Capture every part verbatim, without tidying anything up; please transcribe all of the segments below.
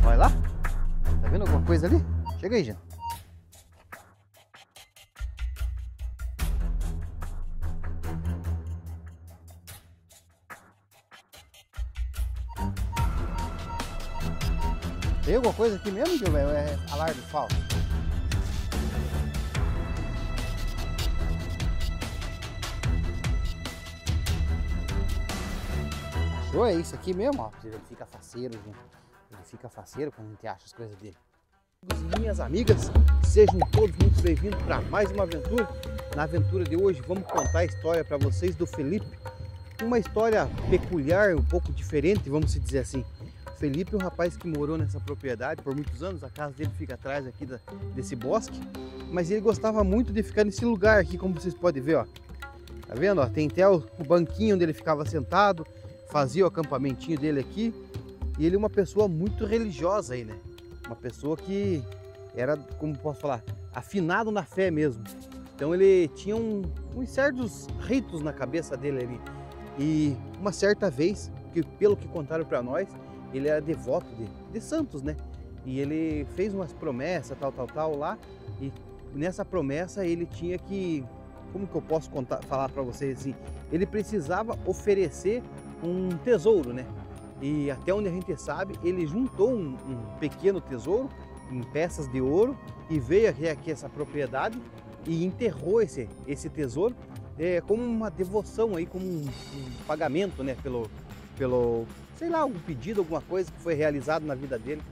Olha lá. Tá vendo alguma coisa ali? Chega aí, gente. Tem alguma coisa aqui mesmo, que é alarme falso? Achou? É isso aqui mesmo, ó. Ele fica faceiro, gente. Ele fica faceiro quando a gente acha as coisas dele. Amigos e minhas amigas, sejam todos muito bem-vindos para mais uma aventura. Na aventura de hoje vamos contar a história para vocês do Felipe. Uma história peculiar, um pouco diferente, vamos dizer assim. O Felipe é um rapaz que morou nessa propriedade por muitos anos, a casa dele fica atrás aqui da, desse bosque. Mas ele gostava muito de ficar nesse lugar aqui, como vocês podem ver, ó. Tá vendo, ó? Tem até o, o banquinho onde ele ficava sentado, fazia o acampamentinho dele aqui. E ele é uma pessoa muito religiosa aí, né? Uma pessoa que era, como posso falar, afinado na fé mesmo. Então ele tinha um, uns certos ritos na cabeça dele ali. E uma certa vez, que pelo que contaram para nós, ele era devoto de, de santos, né? E ele fez umas promessas, tal, tal, tal lá. E nessa promessa ele tinha que, como que eu posso contar, falar para vocês assim? Ele precisava oferecer um tesouro, né? E até onde a gente sabe, ele juntou um, um pequeno tesouro em peças de ouro e veio aqui, aqui essa propriedade e enterrou esse, esse tesouro é, como uma devoção, aí, como um, um pagamento, né, pelo, pelo, sei lá, algum pedido, alguma coisa que foi realizado na vida dele.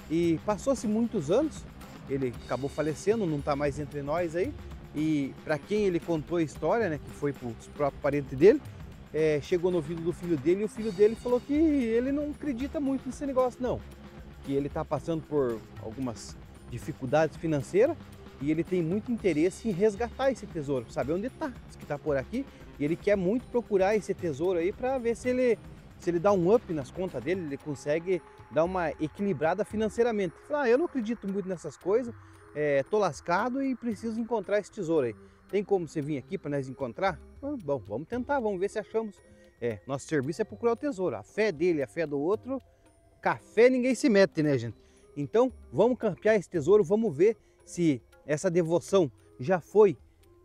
E passou-se muitos anos, ele acabou falecendo, não está mais entre nós aí. E para quem ele contou a história, né, que foi para os próprios parentes dele, É, chegou no ouvido do filho dele e o filho dele falou que ele não acredita muito nesse negócio não, que ele está passando por algumas dificuldades financeiras e ele tem muito interesse em resgatar esse tesouro, saber onde está, que está por aqui, e ele quer muito procurar esse tesouro aí para ver se ele, se ele dá um up nas contas dele, ele consegue dar uma equilibrada financeiramente. Fala, ah, eu não acredito muito nessas coisas, é, tô lascado e preciso encontrar esse tesouro aí. Tem como você vir aqui para nós encontrar? Ah, bom, vamos tentar, vamos ver se achamos. É, nosso serviço é procurar o tesouro. A fé dele, a fé do outro, café ninguém se mete, né, gente? Então, vamos campear esse tesouro, vamos ver se essa devoção já foi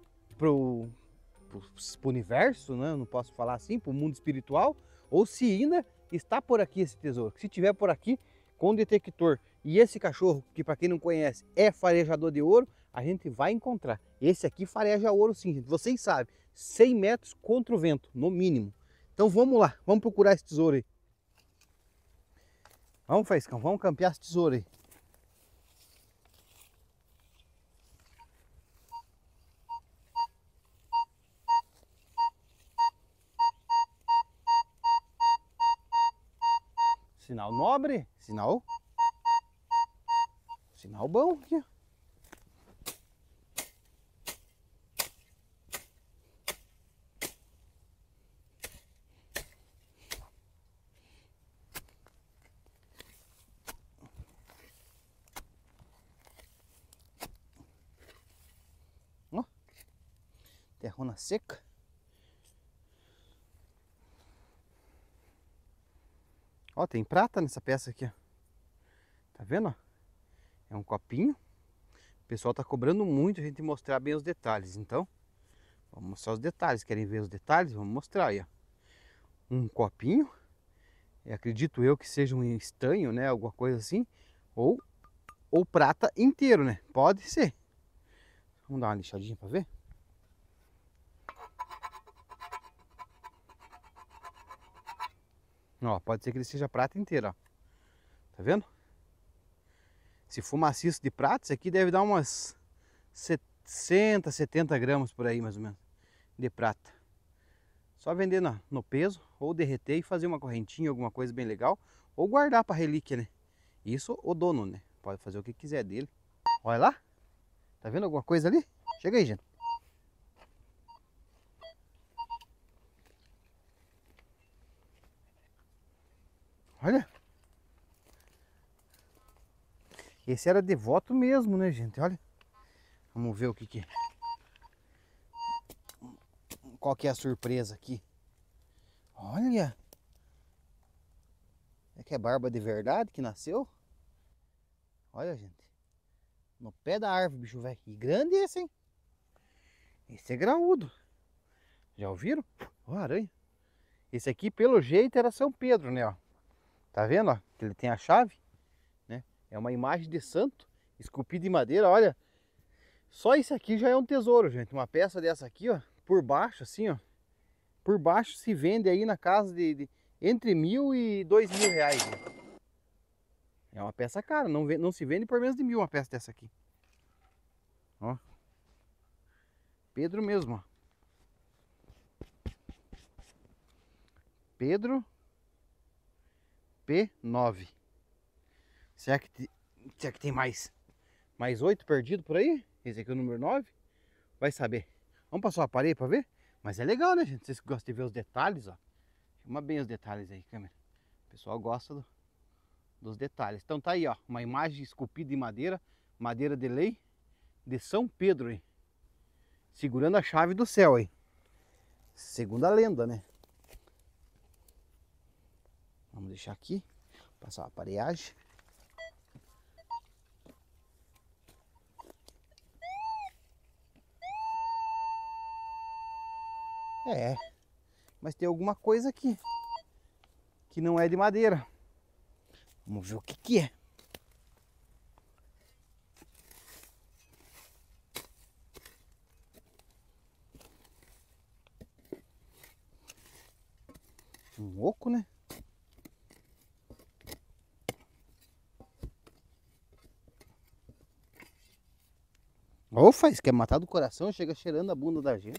pro, pro, pro universo, né? Não posso falar assim, pro mundo espiritual, ou se ainda está por aqui esse tesouro. Se tiver por aqui, com o detector e esse cachorro, que para quem não conhece é farejador de ouro, a gente vai encontrar. Esse aqui fareja ouro sim, gente. Vocês sabem, cem metros contra o vento, no mínimo. Então vamos lá, vamos procurar esse tesouro aí. Vamos, Faiscão, vamos campear esse tesouro aí. Sinal nobre, sinal... Sinal bom aqui. Ó, terrona seca. Ó, tem prata nessa peça aqui, ó. Tá vendo, ó? É um copinho. O pessoal tá cobrando muito a gente mostrar bem os detalhes, então vamos mostrar os detalhes. Querem ver os detalhes? Vamos mostrar aí, ó. Um copinho. Eu acredito eu que seja um estanho, né? Alguma coisa assim. Ou, ou prata inteiro, né? Pode ser. Vamos dar uma lixadinha para ver. Ó, pode ser que ele seja prata inteiro, ó. Tá vendo? Se for maciço de prata, isso aqui deve dar umas sessenta, setenta gramas por aí, mais ou menos, de prata. Só vender no, no peso, ou derreter e fazer uma correntinha, alguma coisa bem legal, ou guardar para relíquia, né? Isso o dono, né? Pode fazer o que quiser dele. Olha lá. Tá vendo alguma coisa ali? Chega aí, gente. Olha. Esse era devoto mesmo, né, gente? Olha. Vamos ver o que que... Qual que é a surpresa aqui? Olha. É que é barba de verdade que nasceu? Olha, gente. No pé da árvore, bicho velho. E grande esse, hein? Esse é graúdo. Já ouviram? Ó, aranha. Esse aqui, pelo jeito, era São Pedro, né? Ó. Tá vendo, ó? Que ele tem a chave, né? É uma imagem de santo, esculpida em madeira, olha. Só isso aqui já é um tesouro, gente. Uma peça dessa aqui, ó, por baixo, assim, ó. Por baixo se vende aí na casa de, de entre mil e dois mil reais. Gente. É uma peça cara, não, vende, não se vende por menos de mil uma peça dessa aqui. Ó. Pedro mesmo, ó. Pedro P nove. Será que, te, será que tem mais? Mais oito perdidos por aí? Esse aqui é o número nove. Vai saber. Vamos passar o aparelho para ver? Mas é legal, né, gente? Vocês que gostam de ver os detalhes, ó. Filma bem os detalhes aí, câmera. O pessoal gosta do, dos detalhes. Então tá aí, ó. Uma imagem esculpida em madeira. Madeira de lei. De São Pedro, hein? Segurando a chave do céu, hein? Segundo a lenda, né? Vamos deixar aqui. Passar a aparelhagem. É, mas tem alguma coisa aqui que não é de madeira. Vamos ver o que que é. Um oco, né? Ou faz, quer matar do coração, chega cheirando a bunda da gente.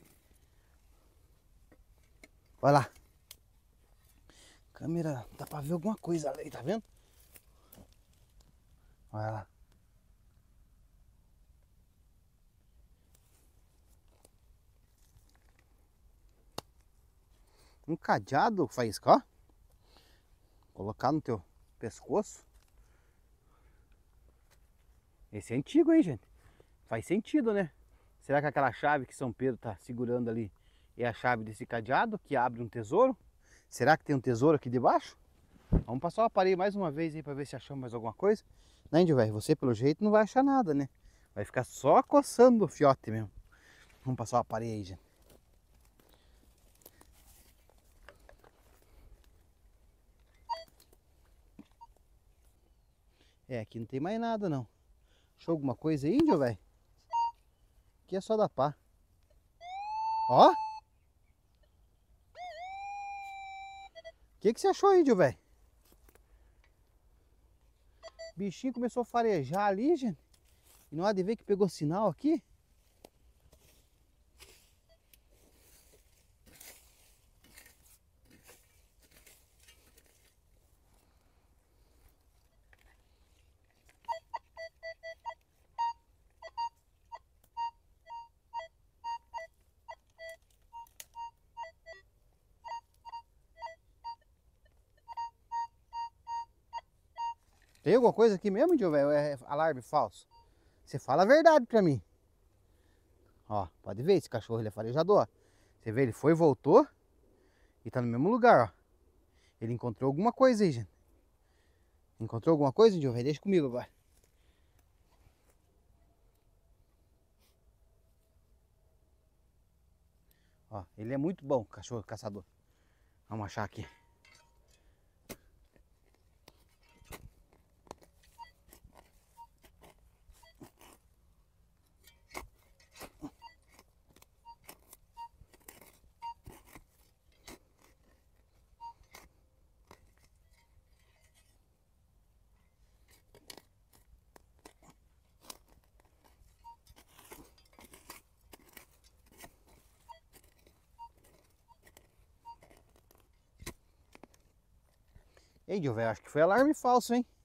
Olha lá. Câmera, dá pra ver alguma coisa ali, tá vendo? Olha lá. Um cadeado, faísca, ó. Colocar no teu pescoço. Esse é antigo, hein, gente? Faz sentido, né? Será que aquela chave que São Pedro tá segurando ali é a chave desse cadeado que abre um tesouro? Será que tem um tesouro aqui debaixo? Vamos passar o aparelho mais uma vez aí para ver se achamos mais alguma coisa. Né, índio velho? Você pelo jeito não vai achar nada, né? Vai ficar só coçando o fiote mesmo. Vamos passar o aparelho aí, gente. É, aqui não tem mais nada não. Achou alguma coisa aí, índio velho? Aqui é só da pá. Ó! O que que você achou, índio velho? O bichinho começou a farejar ali, gente. E não há de ver que pegou sinal aqui. Tem alguma coisa aqui mesmo, índio velho? É alarme falso? Você fala a verdade pra mim. Ó, pode ver, esse cachorro ele é farejador. Você vê, ele foi, voltou e tá no mesmo lugar, ó. Ele encontrou alguma coisa aí, gente. Encontrou alguma coisa, índio velho? Deixa comigo agora. Ó, ele é muito bom, cachorro caçador. Vamos achar aqui. Ei, índio velho, acho que foi alarme falso, hein?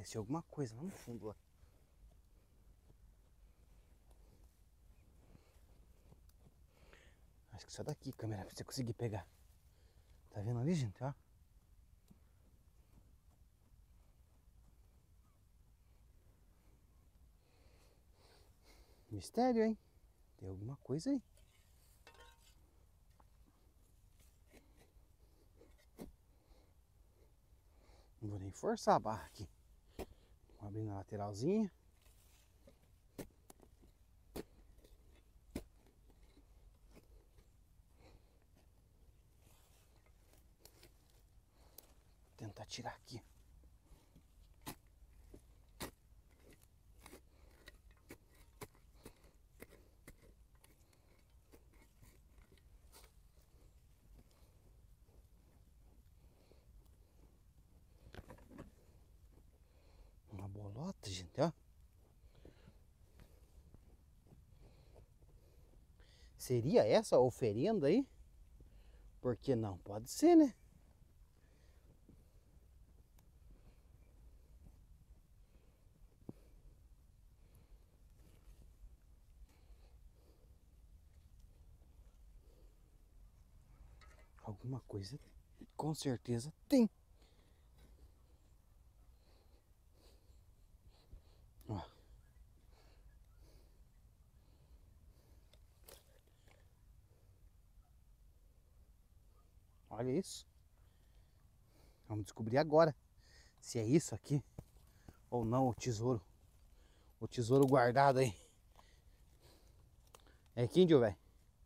Apareceu alguma coisa lá no fundo, lá. Acho que só daqui, câmera, pra você conseguir pegar. Tá vendo ali, gente? Ó. Mistério, hein? Tem alguma coisa aí. Não vou nem forçar a barra aqui. Vamos abrir na lateralzinha. Vou tentar tirar aqui. Uma bolota, gente, ó. Seria essa a oferenda aí? Por que não? Pode ser, né? Alguma coisa com certeza tem. Ó. Olha isso. Vamos descobrir agora se é isso aqui ou não, o tesouro. O tesouro guardado aí. É aqui, índio, velho?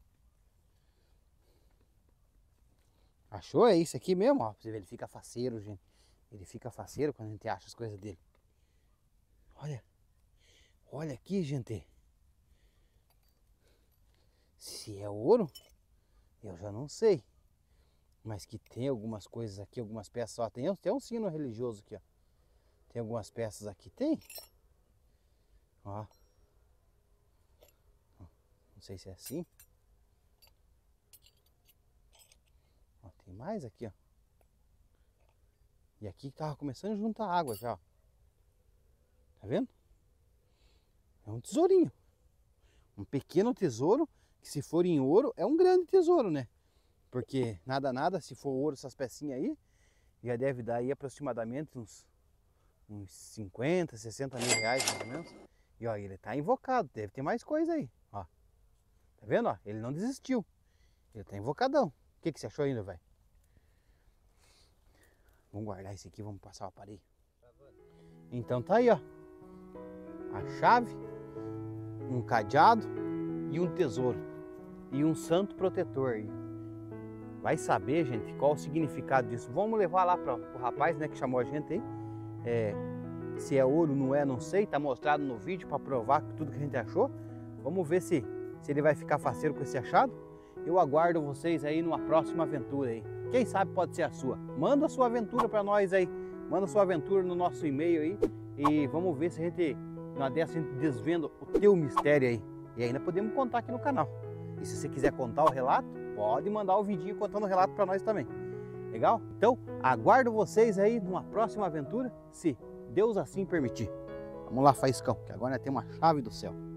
Achou? É isso aqui mesmo, ó. Pra você ver, ele fica faceiro, gente. Ele fica faceiro quando a gente acha as coisas dele. Olha. Olha aqui, gente. Se é ouro, eu já não sei. Mas que tem algumas coisas aqui, algumas peças. Ó, tem, tem um sino religioso aqui, ó. Tem algumas peças aqui, tem. Ó. Não sei se é assim. Ó, tem mais aqui, ó. E aqui tava começando a juntar água já, ó. Tá vendo? É um tesourinho. Um pequeno tesouro, que se for em ouro, é um grande tesouro, né? Porque nada, nada, se for ouro essas pecinhas aí, já deve dar aí aproximadamente uns, uns cinquenta, sessenta mil reais, mais ou menos. E ó, ele tá invocado, deve ter mais coisa aí, ó. Tá vendo, ó? Ele não desistiu. Ele tá invocadão. O que que você achou ainda, velho? Vamos guardar esse aqui, vamos passar o aparelho. Então tá aí, ó. A chave, um cadeado e um tesouro. E um santo protetor aí. Vai saber, gente, qual o significado disso. Vamos levar lá para o rapaz, né, que chamou a gente aí. É, se é ouro, não é, não sei. Tá mostrado no vídeo para provar tudo que a gente achou. Vamos ver se, se ele vai ficar faceiro com esse achado. Eu aguardo vocês aí numa próxima aventura aí. Quem sabe pode ser a sua. Manda a sua aventura para nós aí. Manda a sua aventura no nosso e-mail aí. E vamos ver se a gente, na dessa, a gente desvenda o teu mistério aí. E ainda podemos contar aqui no canal. E se você quiser contar o relato, pode mandar o vidinho contando o relato para nós também. Legal? Então, aguardo vocês aí numa próxima aventura, se Deus assim permitir. Vamos lá, Faiscão, que agora nós temos uma chave do céu.